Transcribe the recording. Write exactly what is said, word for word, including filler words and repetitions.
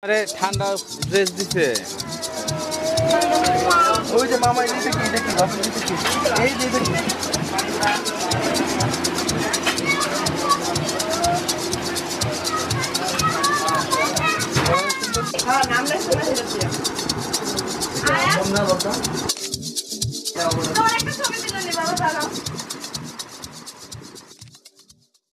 আরে ঠান্ডা ড্রেস দিছে ওই যে মামা এই দেখি দেখি বাবু দেখি এই যে দেখি হ্যাঁ নাম লেখা আছে আয়া আমরা বাবা